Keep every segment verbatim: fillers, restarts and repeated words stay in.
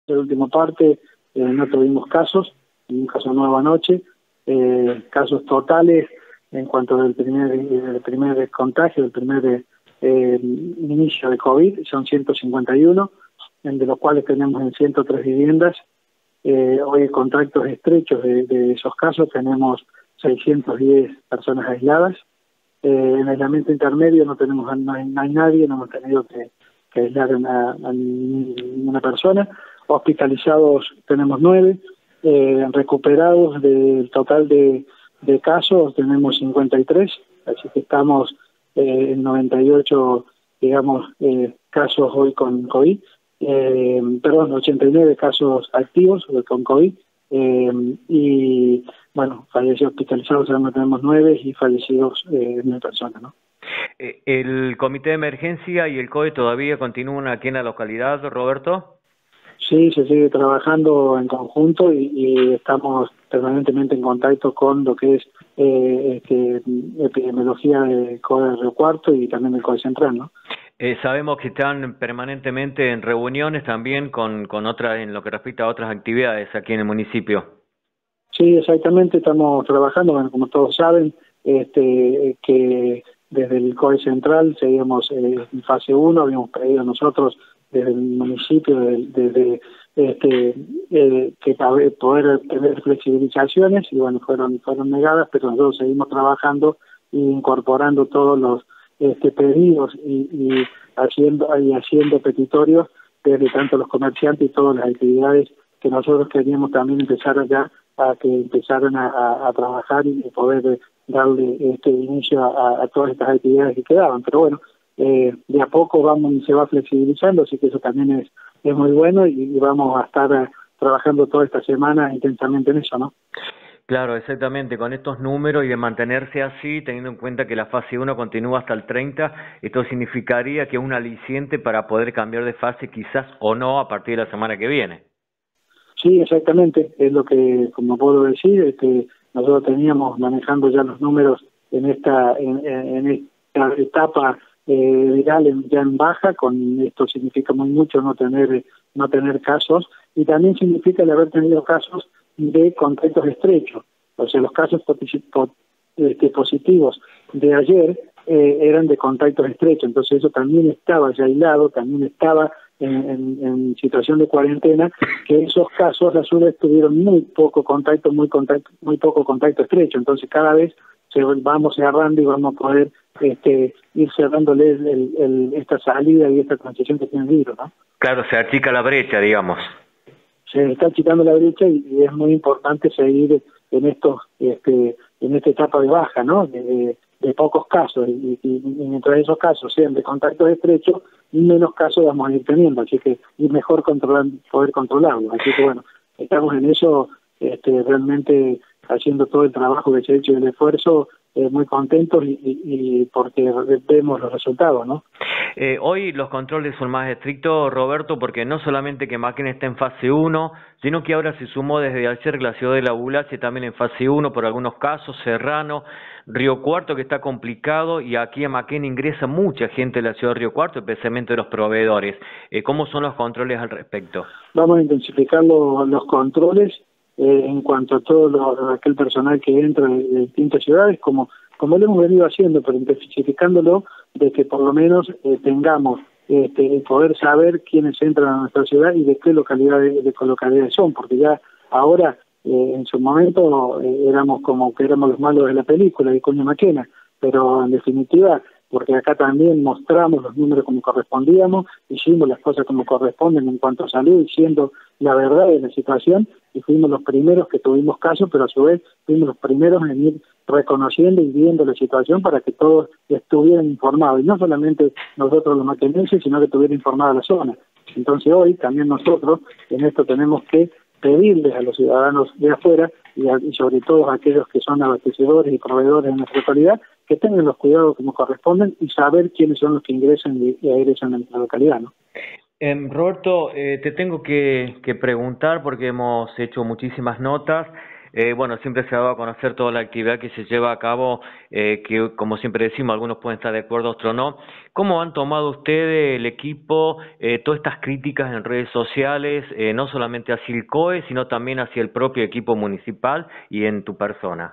el último parte eh, no tuvimos casos, un caso nuevo anoche, eh, casos totales en cuanto al primer, el primer contagio, el primer eh, inicio de COVID, son ciento cincuenta y uno, de los cuales tenemos en ciento tres viviendas. Eh, hoy contactos estrechos de, de esos casos tenemos seiscientas diez personas aisladas. Eh, en aislamiento intermedio no tenemos no hay, no hay nadie, no hemos tenido que, que aislar a, a ninguna persona. Hospitalizados tenemos nueve, eh, recuperados del total de, de casos tenemos cincuenta y tres, así que estamos eh, en noventa y ocho, digamos, eh, casos hoy con COVID, eh, perdón, ochenta y nueve casos activos con COVID, eh, y bueno, fallecidos hospitalizados ahora tenemos nueve y fallecidos eh, nueve personas, ¿no? ¿El comité de emergencia y el C O E todavía continúan aquí en la localidad, Roberto? Sí, se sigue trabajando en conjunto y, y estamos permanentemente en contacto con lo que es eh, este, epidemiología de C O E de Río Cuarto y también del C O E Central, ¿no? Eh, sabemos que están permanentemente en reuniones también con, con otras, en lo que respecta a otras actividades aquí en el municipio. Sí, exactamente, estamos trabajando, bueno, como todos saben, este, que desde el C O E Central seguimos eh, en fase uno, habíamos pedido nosotros desde el municipio, desde, desde este, eh, que poder tener flexibilizaciones, y bueno, fueron, fueron negadas, pero nosotros seguimos trabajando e incorporando todos los este, pedidos y, y haciendo y haciendo petitorios desde tanto los comerciantes y todas las actividades que nosotros queríamos también empezar allá a que empezaran a, a, a trabajar y poder darle este inicio a, a todas estas actividades que quedaban. Pero bueno, eh, de a poco vamos se va flexibilizando, así que eso también es, es muy bueno y, y vamos a estar a, trabajando toda esta semana intensamente en eso, ¿no? Claro, exactamente, con estos números y de mantenerse así, teniendo en cuenta que la fase uno continúa hasta el treinta, esto significaría que es un aliciente para poder cambiar de fase quizás o no a partir de la semana que viene. Sí, exactamente, es lo que, como puedo decir, este, nosotros teníamos manejando ya los números en esta en, en esta etapa eh, viral en, ya en baja, con esto significa muy mucho no tener no tener casos, y también significa el haber tenido casos de contactos estrechos, o sea, los casos este, positivos de ayer eh, eran de contactos estrechos, entonces eso también estaba ya aislado, también estaba En, en, en situación de cuarentena, que esos casos a su vez tuvieron muy poco contacto, muy contacto, muy poco contacto estrecho, entonces cada vez se vamos cerrando y vamos a poder este, ir cerrándole el, el, el, esta salida y esta transición que tiene el virus, ¿no? Claro, se achica la brecha, digamos. Se está achicando la brecha y, y es muy importante seguir en estos, este, en esta etapa de baja, ¿no? De, de, de pocos casos, y, y, y mientras esos casos sean de contacto estrecho, menos casos vamos a ir teniendo, así que y mejor controlar, poder controlarlo. Así que bueno, estamos en eso, este, realmente haciendo todo el trabajo que se ha hecho y el esfuerzo, eh, muy contentos y, y, y porque vemos los resultados, ¿no? Eh, hoy los controles son más estrictos, Roberto, porque no solamente que Maquén está en fase uno, sino que ahora se sumó desde ayer la ciudad de La Bulache también en fase uno por algunos casos, Serrano, Río Cuarto, que está complicado, y aquí a Maquén ingresa mucha gente de la ciudad de Río Cuarto, especialmente los proveedores. Eh, ¿Cómo son los controles al respecto? Vamos a intensificar los, los controles eh, en cuanto a todo lo, aquel personal que entra de, de distintas ciudades, como como lo hemos venido haciendo, pero intensificándolo de que por lo menos eh, tengamos este, poder saber quiénes entran a nuestra ciudad y de qué localidades, de qué localidades son, porque ya ahora, eh, en su momento, eh, éramos como que éramos los malos de la película, de Coño Maquena, pero en definitiva, porque acá también mostramos los números como correspondíamos, hicimos las cosas como corresponden en cuanto a salud, diciendo la verdad de la situación, y fuimos los primeros que tuvimos casos, pero a su vez fuimos los primeros en ir reconociendo y viendo la situación para que todos estuvieran informados, y no solamente nosotros los maquenenses, sino que estuviera informada la zona. Entonces hoy también nosotros en esto tenemos que pedirles a los ciudadanos de afuera y, a, y sobre todo a aquellos que son abastecedores y proveedores de nuestra localidad, que tengan los cuidados como corresponden y saber quiénes son los que ingresan y, y egresan a nuestra localidad, ¿no? Eh, Roberto, eh, te tengo que, que preguntar porque hemos hecho muchísimas notas. Eh, bueno, siempre se ha dado a conocer toda la actividad que se lleva a cabo, eh, que como siempre decimos, algunos pueden estar de acuerdo, otros no. ¿Cómo han tomado ustedes, el equipo, eh, todas estas críticas en redes sociales, eh, no solamente hacia el C O E, sino también hacia el propio equipo municipal y en tu persona?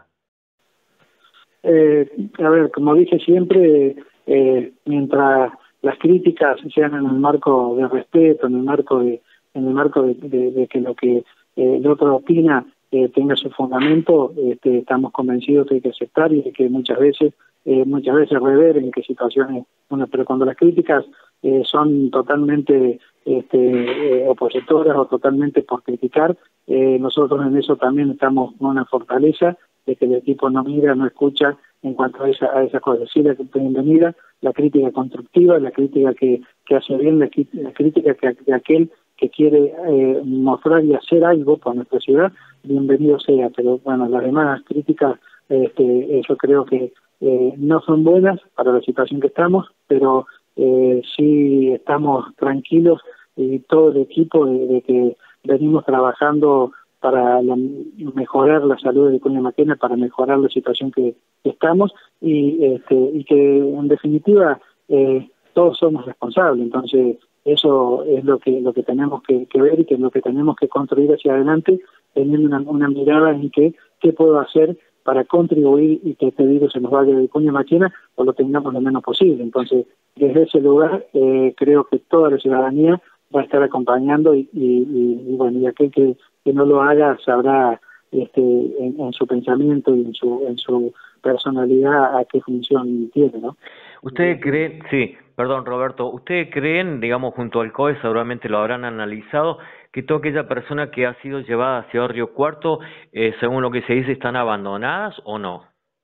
Eh, a ver, como dije siempre, eh, mientras las críticas sean en el marco de respeto, en el marco de, en el marco de, de, de que lo que eh, el otro opina eh, tenga su fundamento, este, estamos convencidos que hay que aceptar y de que muchas veces, eh, muchas veces rever en qué situaciones, bueno, pero cuando las críticas eh, son totalmente este, eh, opositoras o totalmente por criticar, eh, nosotros en eso también estamos con una fortaleza de que el equipo no mira, no escucha en cuanto a esa, a esas cosas. Sí, la bienvenida, la crítica constructiva, la crítica que, que hace bien, la, la crítica que, de aquel que quiere eh, mostrar y hacer algo por nuestra ciudad, bienvenido sea. Pero bueno, las demás críticas este, yo creo que eh, no son buenas para la situación que estamos, pero eh, sí estamos tranquilos y todo el equipo de, de que venimos trabajando para la, mejorar la salud de Vicuña Maquena, para mejorar la situación que, que estamos y, este, y que en definitiva eh, todos somos responsables. Entonces eso es lo que lo que tenemos que, que ver y que es lo que tenemos que construir hacia adelante, teniendo una, una mirada en que qué puedo hacer para contribuir y que este virus se nos vaya de Vicuña Maquena o lo tengamos lo menos posible. Entonces desde ese lugar eh, creo que toda la ciudadanía va a estar acompañando y, y, y, y bueno, y aquel que, que no lo haga sabrá este, en, en su pensamiento y en su, en su personalidad a qué función tiene, ¿no? ¿Ustedes creen, sí, perdón Roberto, ustedes creen, digamos, junto al C O E, seguramente lo habrán analizado, que toda aquella persona que ha sido llevada hacia Río Cuarto, eh, según lo que se dice, están abandonadas o no?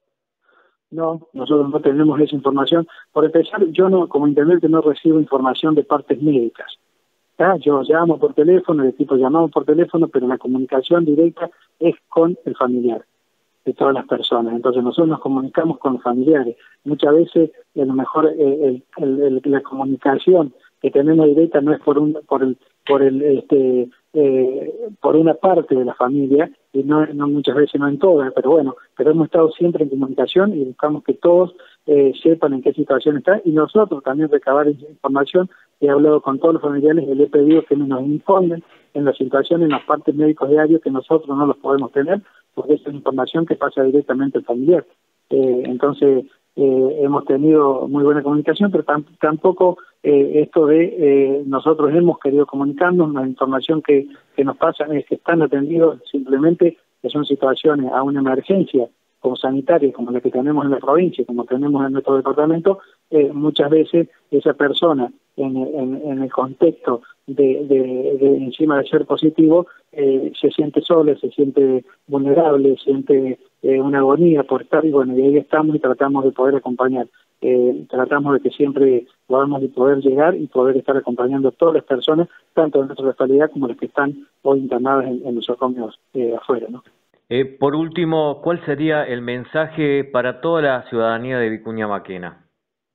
No, nosotros no tenemos esa información. Por empezar, yo no, como intendente no recibo información de partes médicas. ¿Ah? Yo llamo por teléfono, el equipo llamamos por teléfono, pero la comunicación directa es con el familiar de todas las personas. Entonces nosotros nos comunicamos con los familiares. Muchas veces, a lo mejor, eh, el, el, el, la comunicación que tenemos directa no es por un, por el, por el, este, eh, por una parte de la familia y no, no muchas veces no en todas, pero bueno, pero hemos estado siempre en comunicación y buscamos que todos eh, sepan en qué situación está y nosotros también recabar esa información. He hablado con todos los familiares y les he pedido que nos informen en la situación, en los partes médicos diarios que nosotros no los podemos tener porque es información que pasa directamente al familiar. Eh, entonces eh, hemos tenido muy buena comunicación, pero tam tampoco eh, esto de eh, nosotros hemos querido comunicarnos, la información que, que nos pasa es que están atendidos simplemente que son situaciones a una emergencia como sanitaria, como la que tenemos en la provincia, como tenemos en nuestro departamento, eh, muchas veces esa persona en, en, en el contexto de, de, de encima de ser positivo, eh, se siente sola, se siente vulnerable, siente eh, una agonía por estar, y bueno, y ahí estamos y tratamos de poder acompañar. Eh, tratamos de que siempre podamos de poder llegar y poder estar acompañando a todas las personas, tanto de nuestra localidad como las que están hoy internadas en, en los nosocomios eh, afuera, ¿no? Eh, por último, ¿cuál sería el mensaje para toda la ciudadanía de Vicuña Maquena?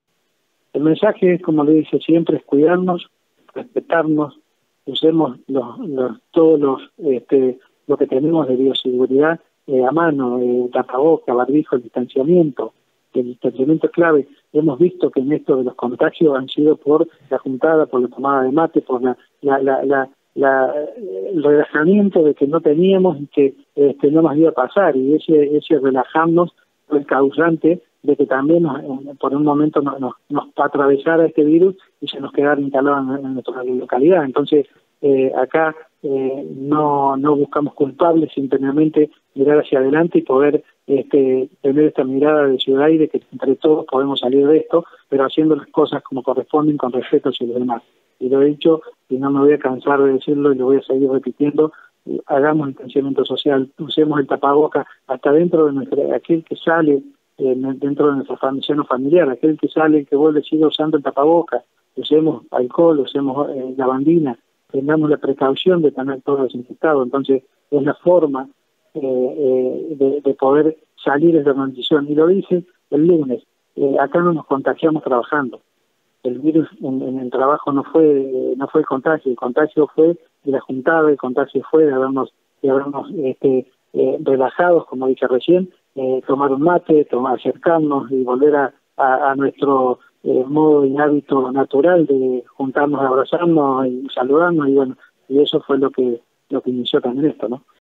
El mensaje es, como le dice siempre, es cuidarnos, respetarnos, usemos los, los, todos los, este, lo que tenemos de bioseguridad eh, a mano, eh, tapaboca, barbijo, el distanciamiento. El distanciamiento es clave. Hemos visto que en esto de los contagios han sido por la juntada, por la tomada de mate, por la, la, la, la La, el relajamiento de que no teníamos y que este, no nos iba a pasar, y ese, ese relajarnos fue el causante de que también nos, por un momento nos, nos, nos atravesara este virus y se nos quedara instalado en, en nuestra localidad. Entonces eh, acá eh, no, no buscamos culpables, simplemente mirar hacia adelante y poder este, tener esta mirada de ciudad y de que entre todos podemos salir de esto, pero haciendo las cosas como corresponden, con respeto hacia los demás. Y lo he dicho y no me voy a cansar de decirlo y lo voy a seguir repitiendo: hagamos el distanciamiento social, usemos el tapaboca hasta dentro de nuestra, aquel que sale eh, dentro de nuestra familia familiar, aquel que sale, que vuelve, sigue usando el tapaboca, usemos alcohol, usemos eh, lavandina, tengamos la precaución de tener todo desinfectado. Entonces es la forma eh, eh, de, de poder salir de esa condición. Y lo dice el lunes, eh, acá no nos contagiamos trabajando. El virus en, en el trabajo no fue no fue el contagio, el contagio fue de la juntada, el contagio fue de habernos de habernos este, eh, relajados, como dije recién, eh, tomar un mate, tomar, acercarnos y volver a, a, a nuestro eh, modo y hábito natural de juntarnos, abrazarnos y saludarnos, y bueno, y eso fue lo que lo que inició también esto, ¿no?